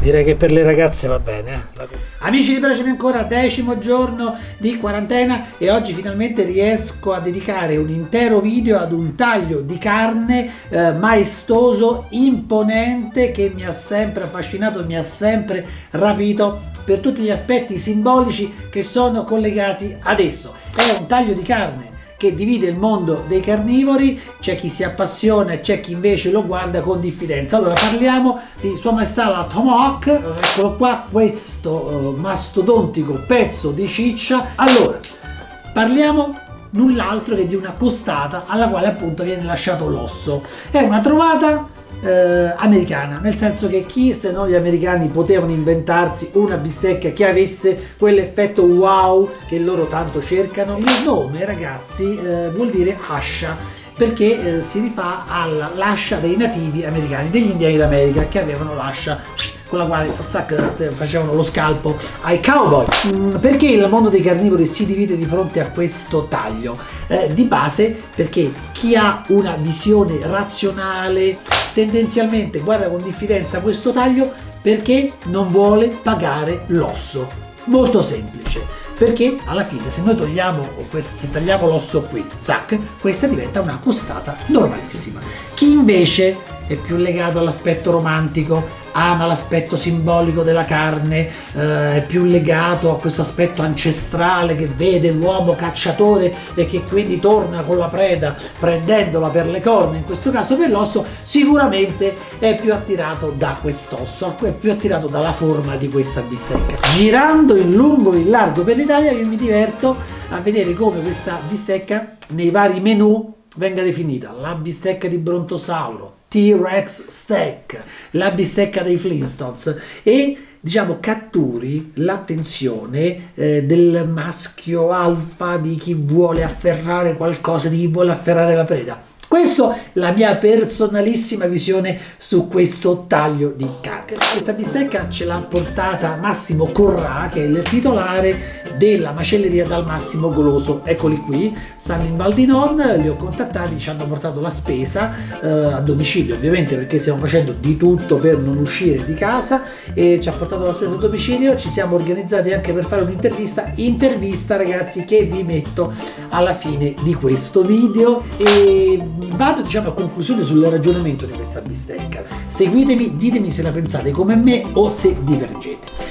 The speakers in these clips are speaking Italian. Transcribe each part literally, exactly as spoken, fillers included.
Direi che per le ragazze va bene. Eh? La... Amici di Piacemi Ancora, decimo giorno di quarantena e oggi finalmente riesco a dedicare un intero video ad un taglio di carne eh, maestoso, imponente, che mi ha sempre affascinato, mi ha sempre rapito per tutti gli aspetti simbolici che sono collegati ad esso. È un taglio di carne che divide il mondo dei carnivori, c'è chi si appassiona e c'è chi invece lo guarda con diffidenza. Allora parliamo di Sua Maestà la Tomahawk, eccolo qua, questo uh, mastodontico pezzo di ciccia. Allora, parliamo null'altro che di una costata alla quale appunto viene lasciato l'osso. È una trovata Eh, americana, nel senso che chi se non gli americani potevano inventarsi una bistecca che avesse quell'effetto wow che loro tanto cercano? Il nome, ragazzi, eh, vuol dire ascia, perché eh, si rifà all'ascia dei nativi americani, degli indiani d'America, che avevano l'ascia con la quale zac, zac, facevano lo scalpo ai cowboy. Mm, perché il mondo dei carnivori si divide di fronte a questo taglio? Eh, di base perché chi ha una visione razionale tendenzialmente guarda con diffidenza questo taglio perché non vuole pagare l'osso. Molto semplice, perché alla fine se noi togliamo, se tagliamo l'osso qui, zac, questa diventa una costata normalissima. Chi invece è più legato all'aspetto romantico, ama l'aspetto simbolico della carne, eh, è più legato a questo aspetto ancestrale che vede l'uomo cacciatore e che quindi torna con la preda prendendola per le corna, in questo caso per l'osso, sicuramente è più attirato da quest'osso, è più attirato dalla forma di questa bistecca. Girando in lungo e in largo per l'Italia io mi diverto a vedere come questa bistecca nei vari menù venga definita: la bistecca di Brontosauro, T-Rex steak, la bistecca dei Flintstones, e diciamo catturi l'attenzione eh, del maschio alfa, di chi vuole afferrare qualcosa, di chi vuole afferrare la preda. Questa è la mia personalissima visione su questo taglio di carne. Questa bistecca ce l'ha portata Massimo Corrà, che è il titolare della macelleria Dal Massimo Goloso. Eccoli qui, stanno in Val di Non, li ho contattati, ci hanno portato la spesa eh, a domicilio, ovviamente, perché stiamo facendo di tutto per non uscire di casa, e ci ha portato la spesa a domicilio. Ci siamo organizzati anche per fare un'intervista, intervista ragazzi, che vi metto alla fine di questo video, e vado diciamo a conclusione sul ragionamento di questa bistecca. Seguitemi, ditemi se la pensate come me o se divergete.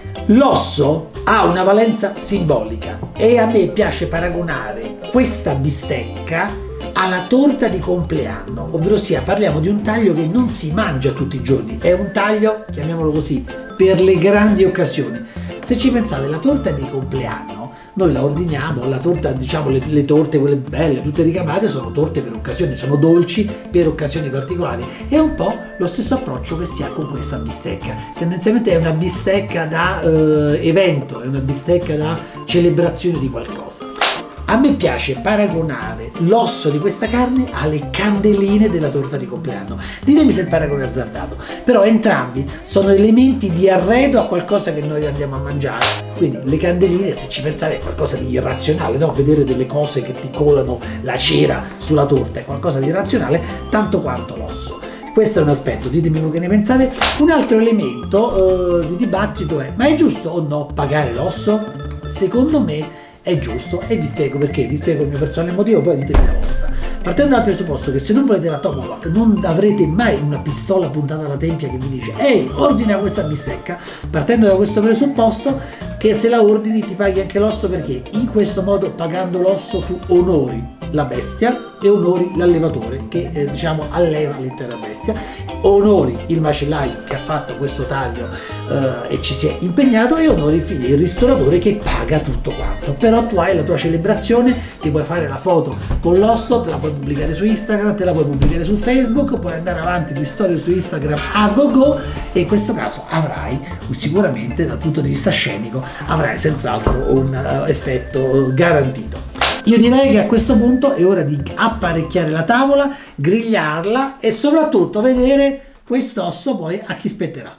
L'osso ha una valenza simbolica e a me piace paragonare questa bistecca alla torta di compleanno, ovvero sia parliamo di un taglio che non si mangia tutti i giorni, è un taglio, chiamiamolo così, per le grandi occasioni. Se ci pensate, la torta di compleanno noi la ordiniamo, la torta, diciamo le, le torte quelle belle, tutte ricamate, sono torte per occasioni, sono dolci per occasioni particolari. È un po' lo stesso approccio che si ha con questa bistecca. Tendenzialmente è una bistecca da eh, evento, è una bistecca da celebrazione di qualcosa. A me piace paragonare l'osso di questa carne alle candeline della torta di compleanno. Ditemi se il paragone è azzardato, però entrambi sono elementi di arredo a qualcosa che noi andiamo a mangiare. Quindi le candeline, se ci pensate, è qualcosa di irrazionale, no? Vedere delle cose che ti colano la cera sulla torta è qualcosa di irrazionale, tanto quanto l'osso. Questo è un aspetto, ditemi voi che ne pensate. Un altro elemento eh, di dibattito è: ma è giusto o no pagare l'osso? Secondo me è giusto, e vi spiego perché, vi spiego il mio personale motivo, poi ditemi la vostra. Partendo dal presupposto che se non volete la Tomahawk non avrete mai una pistola puntata alla tempia che vi dice ehi, ordina questa bistecca, partendo da questo presupposto che se la ordini ti paghi anche l'osso, perché in questo modo, pagando l'osso, tu onori la bestia e onori l'allevatore che eh, diciamo alleva l'intera bestia, onori il macellaio che ha fatto questo taglio eh, e ci si è impegnato, e onori infine il ristoratore che paga tutto quanto. Però tu hai la tua celebrazione, ti puoi fare la foto con l'osso, te la puoi pubblicare su Instagram, te la puoi pubblicare su Facebook, puoi andare avanti di storie su Instagram a go go, e in questo caso avrai sicuramente, dal punto di vista scenico, avrai senz'altro un uh, effetto garantito. Io direi che a questo punto è ora di apparecchiare la tavola, grigliarla e soprattutto vedere quest'osso poi a chi spetterà.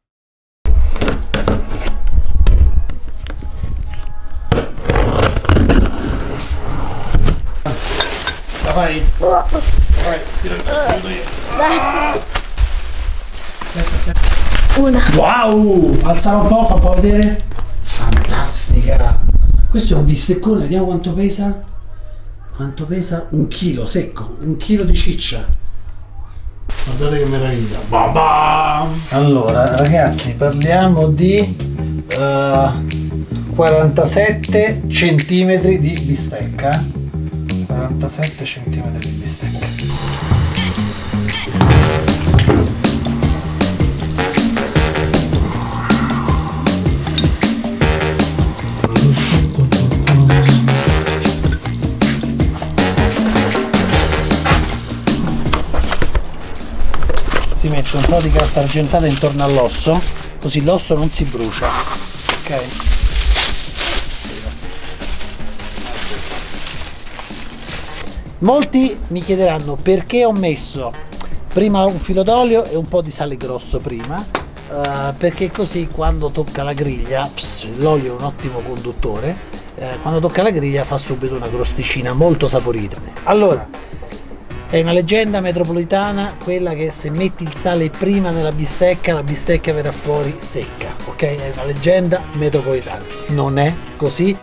La fai? Vai, tiro, tiro io. Aspetta, aspetta. Una. Wow! Alzala un po', fa un po' vedere. Fantastica! Questo è un bisteccone, vediamo quanto pesa. Quanto pesa? Un chilo secco, un chilo di ciccia. Guardate che meraviglia. Bam bam! Allora, ragazzi, parliamo di uh, quarantasette centimetri di bistecca. quarantasette centimetri di bistecca. Si mette un po' di carta argentata intorno all'osso, così l'osso non si brucia, ok? Molti mi chiederanno perché ho messo prima un filo d'olio e un po' di sale grosso prima, uh, perché così quando tocca la griglia, l'olio è un ottimo conduttore, uh, quando tocca la griglia fa subito una crosticina molto saporita. Allora, è una leggenda metropolitana quella che se metti il sale prima nella bistecca la bistecca verrà fuori secca, ok? È una leggenda metropolitana, non è così.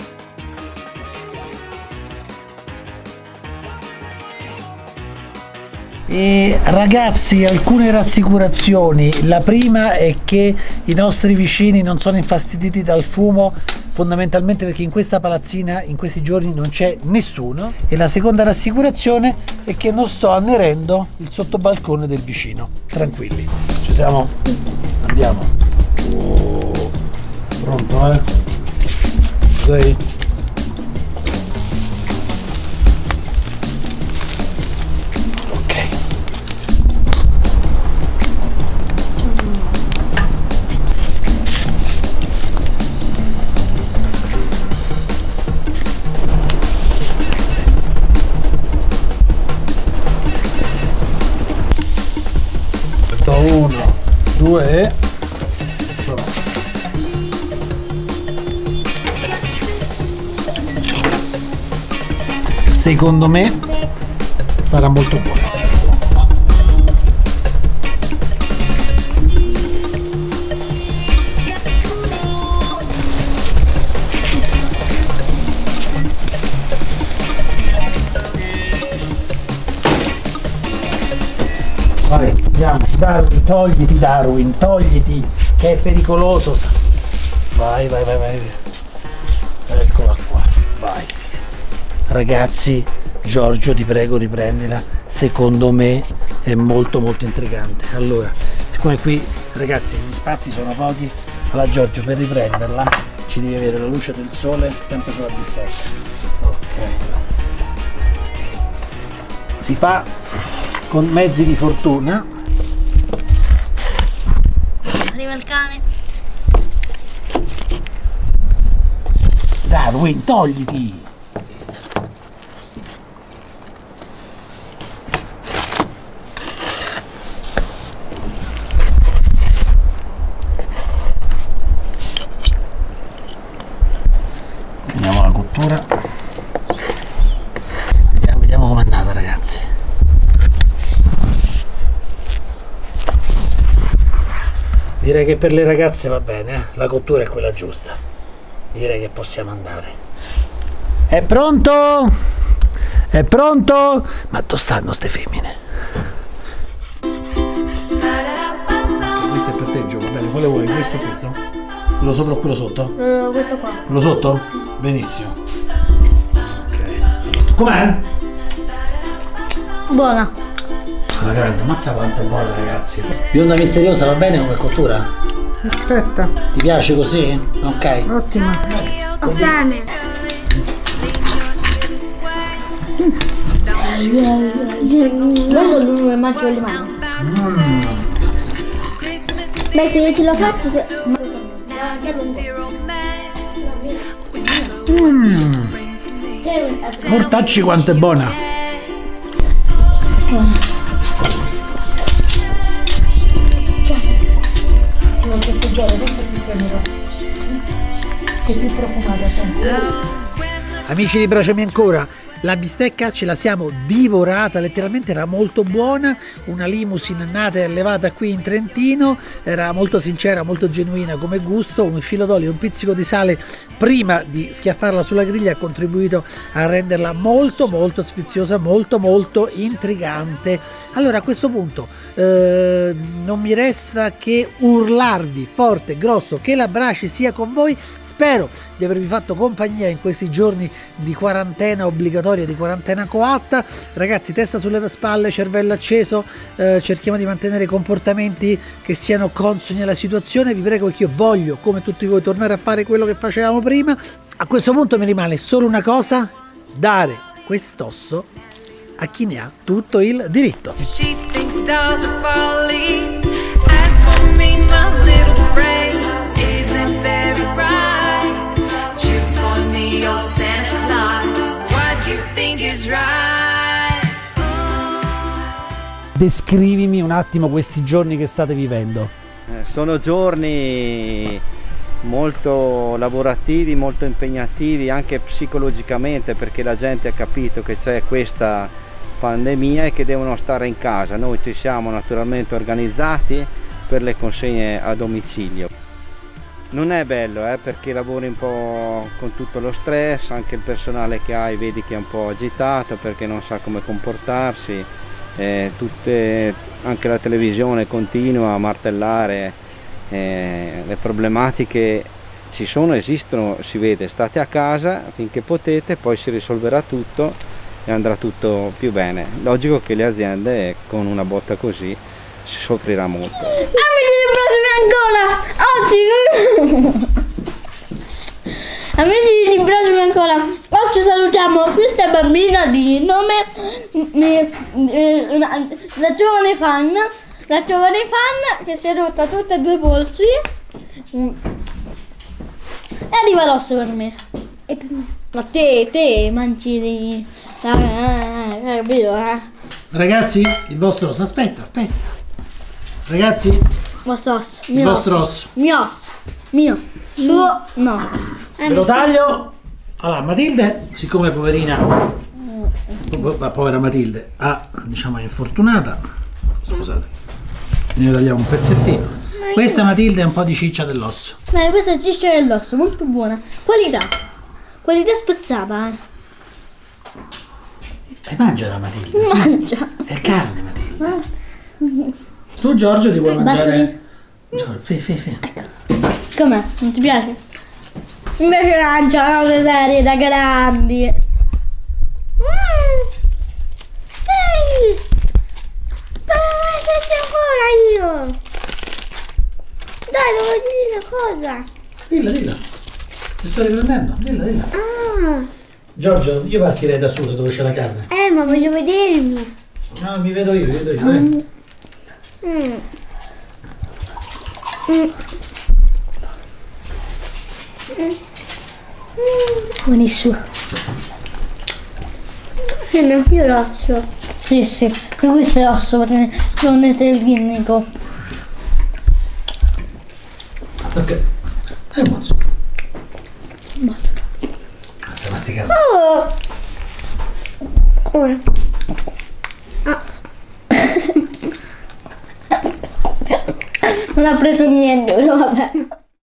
E ragazzi, alcune rassicurazioni. La prima è che i nostri vicini non sono infastiditi dal fumo, fondamentalmente perché in questa palazzina in questi giorni non c'è nessuno, e la seconda rassicurazione è che non sto annerendo il sottobalcone del vicino. Tranquilli, ci siamo? Andiamo. Oh, pronto, eh? Sei? Ok. Uno, due e secondo me sarà molto buono. Vai, andiamo. Darwin, togliti Darwin, togliti, che è pericoloso. Vai, vai, vai, vai. Eccola qua, vai. Ragazzi, Giorgio, ti prego, riprendila. Secondo me è molto molto intrigante. Allora, siccome qui, ragazzi, gli spazi sono pochi, allora Giorgio, per riprenderla ci devi avere la luce del sole sempre sulla bistecca. Ok. Si fa con mezzi di fortuna. Arriva il cane. Darwin, togliti! Vediamo la cottura. Andiamo, vediamo com'è andata, ragazzi. Direi che per le ragazze va bene, eh? La cottura è quella giusta. Direi che possiamo andare. È pronto? È pronto? Ma dove stanno ste femmine? Questo è per te, Gio, va bene. Quale vuoi? Questo o questo? Quello sopra o quello sotto? Uh, questo qua. Quello sotto? Benissimo. Ok. Com'è? Buona. La grande, ammazza quanto è buona, ragazzi. Bionda misteriosa va bene come cottura? Perfetta. Ti piace così? Ok. Ottima. Bene. Guarda l'uno che mangio le mani. Mm. Beh, se io te l'ho fatto... Mm. Mortacci quanto è buona. Che più profumata sempre. Amici di Braciami Ancora, La bistecca ce la siamo divorata, letteralmente era molto buona, una limousine nata e allevata qui in Trentino, era molto sincera, molto genuina come gusto, un filo d'olio e un pizzico di sale prima di schiaffarla sulla griglia ha contribuito a renderla molto molto sfiziosa, molto molto intrigante. Allora a questo punto eh, non mi resta che urlarvi forte e grosso che la Braci sia con voi. Spero di avervi fatto compagnia in questi giorni di quarantena obbligatoria, di quarantena coatta. Ragazzi, testa sulle spalle, cervello acceso, eh, cerchiamo di mantenere comportamenti che siano consoni alla situazione. Vi prego, che io voglio, come tutti voi, tornare a fare quello che facevamo prima. A questo punto mi rimane solo una cosa: dare quest'osso a chi ne ha tutto il diritto. She thinks stars are falling. As for me, my little brain isn't very bright. Choose for me, old Santa Claus, what you think is right. Descrivimi un attimo questi giorni che state vivendo. Eh, sono giorni molto lavorativi, molto impegnativi anche psicologicamente, perché la gente ha capito che c'è questa pandemia e che devono stare in casa. Noi ci siamo naturalmente organizzati per le consegne a domicilio. Non è bello eh, perché lavori un po' con tutto lo stress, anche il personale che hai vedi che è un po' agitato perché non sa come comportarsi, eh, tutte, anche la televisione continua a martellare eh, le problematiche. Ci sono, esistono, si vede, state a casa finché potete, poi si risolverà tutto e andrà tutto più bene. Logico che le aziende con una botta così si soffrirà molto. Amici di Prossima ancora! Oggi! Amici di Prossima ancora! Oggi salutiamo questa bambina di nome eh, eh, la, la giovane fan, la giovane fan che si è rotta tutte e due i polsi e arriva l'osso per me. E per me. Ma te, te mangi di... Eh, capito, eh? Ragazzi, il vostro osso, aspetta, aspetta. Ragazzi, Vostro osso, il mio vostro osso. osso. Mio osso. Mio. Suo, no. Ve lo taglio. Allora, Matilde, siccome poverina, po- povera Matilde, ha, diciamo, è infortunata, scusate, ne tagliamo un pezzettino. Questa Matilde è un po' di ciccia dell'osso. Ma questa è ciccia dell'osso, molto buona. Qualità. Qualità spezzata, eh. E mangia la Matilde, sì. Mangia. È carne, Matilde. Tu, Giorgio, ti vuoi mangiare? Giorgio, fe, fe, fe. Com'è? Non ti piace? Mi piace mangiare cose serie da grandi. Mm. Ehi! Dai, senti ancora io! Dai, devo dire una cosa! Dilla, dilla. Ti sto riprendendo, dilla, dilla. Ah! Giorgio, io partirei da solo dove c'è la carne. Eh, ma voglio vedermi! No, mi vedo io, mi vedo io. Mm. Eh. Mm. Mm. Buonissimo. Eh, io l'osso. Sì, sì, questo è l'osso perché non è tecnico. Ok. È buono. Basta masticare. Oh! Ora. Ah. Non ha preso niente, però vabbè.